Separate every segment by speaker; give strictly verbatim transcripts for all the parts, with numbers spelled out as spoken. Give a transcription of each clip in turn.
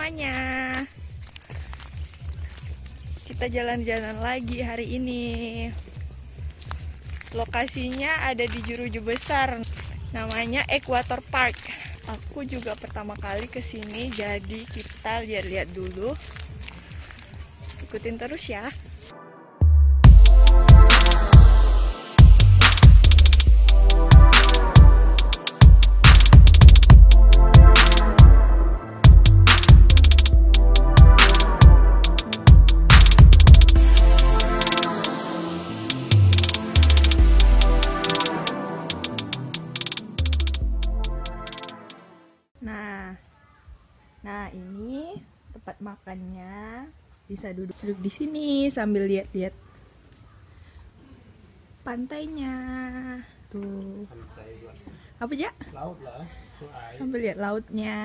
Speaker 1: semuanya. Kita jalan-jalan lagi hari ini. Lokasinya ada di Jeruju Besar, namanya Equator Park. Aku juga pertama kali kesini, jadi kita lihat-lihat dulu. Ikutin terus ya. Nah, nah ini tempat makannya. Bisa duduk-duduk di sini sambil lihat-lihat pantainya. Tuh. Apa ya?
Speaker 2: Laut lah.
Speaker 1: Sambil lihat lautnya.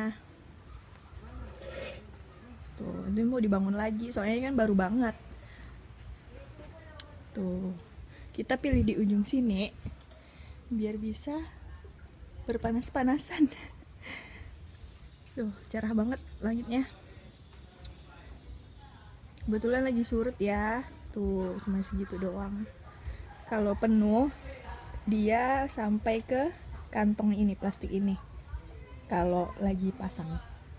Speaker 1: Tuh, ini mau dibangun lagi, soalnya kan baru banget. Tuh, kita pilih di ujung sini biar bisa berpanas-panasan. Tuh, cerah banget langitnya. Kebetulan lagi surut ya. Tuh, cuma segitu doang. Kalau penuh, dia sampai ke kantong ini, plastik ini. Kalau lagi pasang.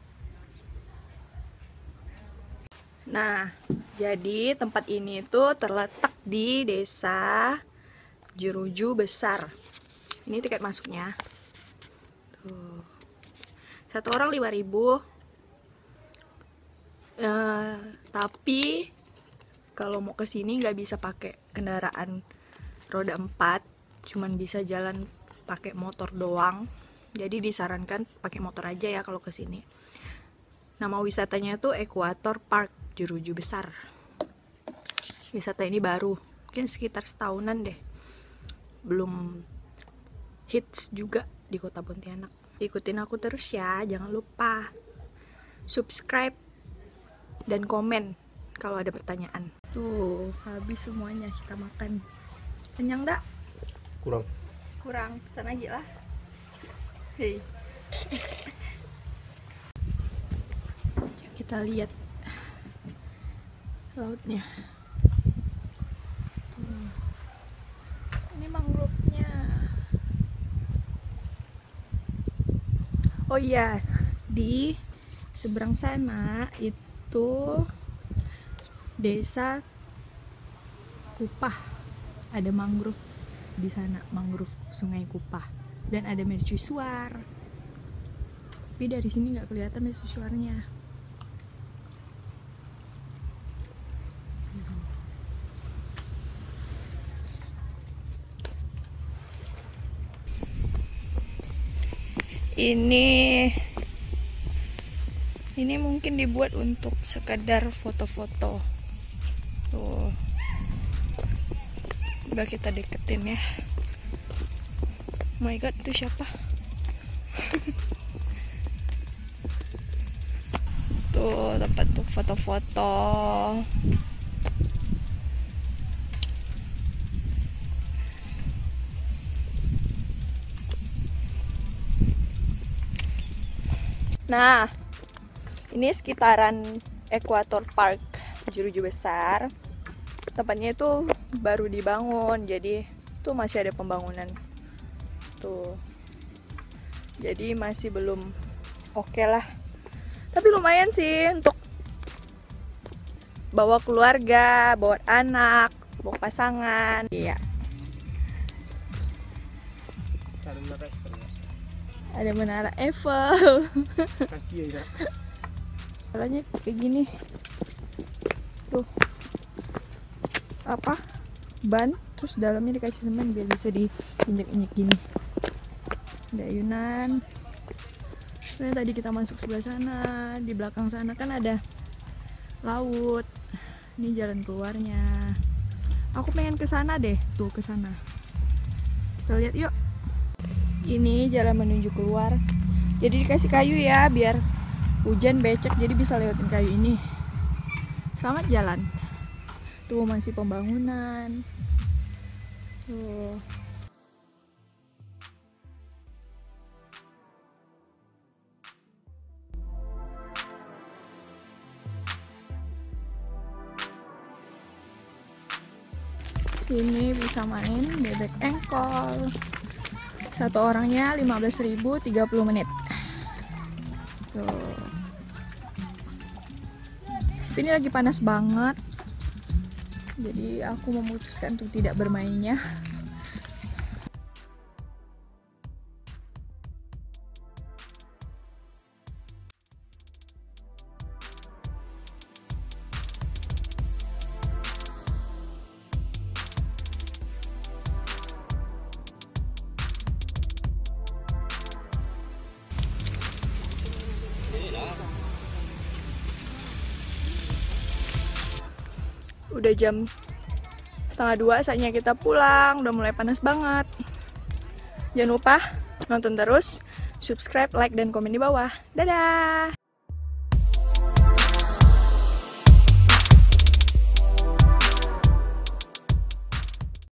Speaker 1: Nah, jadi tempat ini tuh terletak di desa Jeruju Besar. Ini tiket masuknya. Tuh. Satu orang lima ribu. Uh, tapi kalau mau kesini nggak bisa pakai kendaraan roda empat, cuman bisa jalan pakai motor doang. Jadi disarankan pakai motor aja ya kalau kesini. Nama wisatanya itu Equator Park Jeruju Besar. Wisata ini baru, mungkin sekitar setahunan deh. Belum hits juga di Kota Pontianak. Ikutin aku terus ya, jangan lupa subscribe dan komen kalau ada pertanyaan. Tuh, habis semuanya kita makan. Kenyang dak?
Speaker 2: Kurang.
Speaker 1: Kurang, pesan lagi lah. Hei. Kita lihat lautnya. Tuh. Ini mangrove-nya. Oh iya, di seberang sana itu itu desa Kupah, ada mangrove di sana, mangrove Sungai Kupah, dan ada mercusuar. Tapi dari sini nggak kelihatan mercusuarnya. Ini Ini mungkin dibuat untuk sekedar foto-foto. Tuh. Coba kita deketin ya. Oh my god, itu siapa? Tuh, tempat untuk foto-foto. Nah, ini sekitaran Equator Park Jeruju Besar. Tempatnya itu baru dibangun, jadi tuh masih ada pembangunan. Tuh. Jadi masih belum oke okay lah. Tapi lumayan sih untuk bawa keluarga, bawa anak, bawa pasangan. Iya. Ada menara Eiffel.
Speaker 2: Kaki ya.
Speaker 1: Jalannya kayak gini. Tuh. Apa? Ban, terus dalamnya dikasih semen biar bisa diinjek-injek gini. Ada ayunan. Nah, tadi kita masuk sebelah sana, di belakang sana kan ada laut. Ini jalan keluarnya. Aku pengen ke sana deh, tuh ke sana. Kita lihat yuk. Ini jalan menuju keluar. Jadi dikasih kayu ya, biar hujan becek, jadi bisa lewatin kayu ini. Selamat jalan. Tuh masih pembangunan. Tuh. Sini bisa main bebek engkol. Satu orangnya lima belas ribu, tiga puluh menit. Tuh. Ini lagi panas banget. Jadi aku memutuskan untuk tidak bermainnya. Udah jam setengah dua, saatnya kita pulang. Udah mulai panas banget. Jangan lupa nonton terus, subscribe, like, dan komen di bawah. Dadah!